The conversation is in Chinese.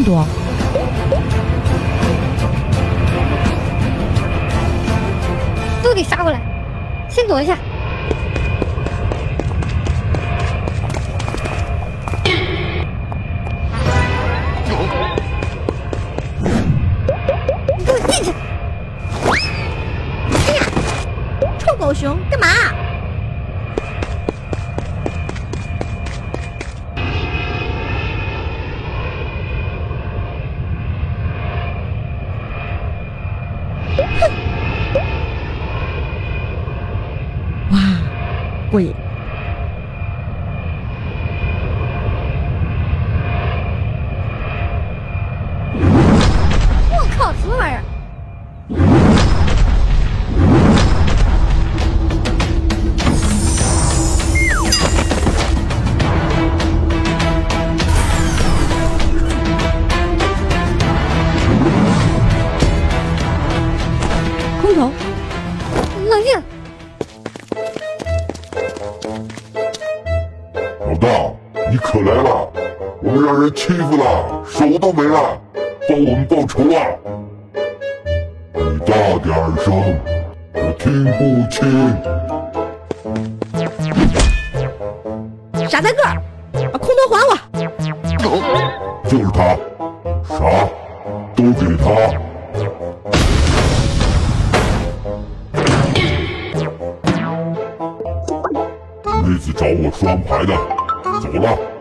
么多？ 都得杀过来，先躲一下。你给我进去！哎呀，臭狗熊，干嘛？哼！ 哇，过瘾！ 我靠，什么玩意儿？ 空投， 冷静！ 老大，你可来了！我们让人欺负了，手都没了，帮我们报仇啊！你大点声，我听不清。 傻大个儿，把空投还我！ 就是他，啥都给他。那次找我双排的，走了。